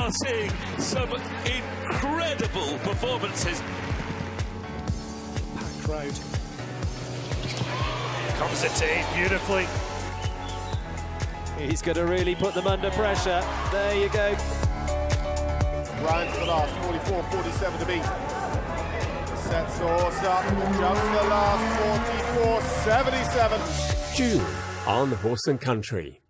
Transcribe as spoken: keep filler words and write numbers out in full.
are seeing some incredible performances. Packed crowd. Comes the team beautifully. He's going to really put them under pressure. There you go. Ryan to the last, forty-four forty-seven to beat. Sets the horse up, jumps the last, forty-four seventy-seven. June on Horse and Country.